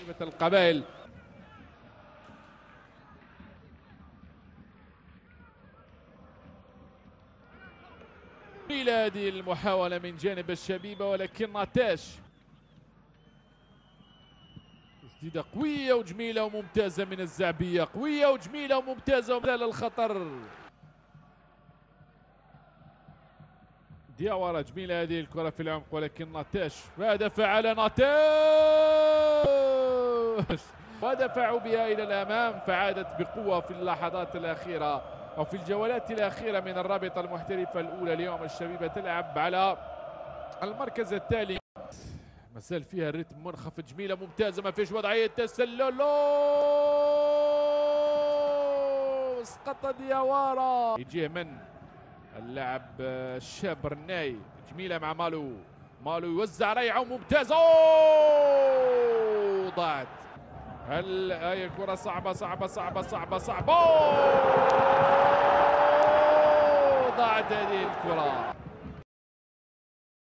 القبائل. إلى هذه المحاولة من جانب الشبيبة، ولكن ناتاش تسديدة قوية وجميلة وممتازة من الزعبية، قوية وجميلة وممتازة ومازال الخطر. دياورا جميلة هذه الكرة في العمق، ولكن ناتاش ماذا فعل ناتاش ودفعوا بها إلى الأمام، فعادت بقوة في اللحظات الأخيرة أو في الجولات الأخيرة من الرابطة المحترفة الأولى اليوم. الشبيبة تلعب على المركز التالي، مسال فيها الريتم منخفض، جميلة ممتازة ما فيش وضعية تسلل، اسقط دياورا، يجيه من اللاعب الشاب رناي، جميلة مع مالو، مالو يوزع ريعة وممتازة، ضاعت. هل هي كرة صعبة صعبة صعبة صعبة صعبة، ضاعت هذه الكرة.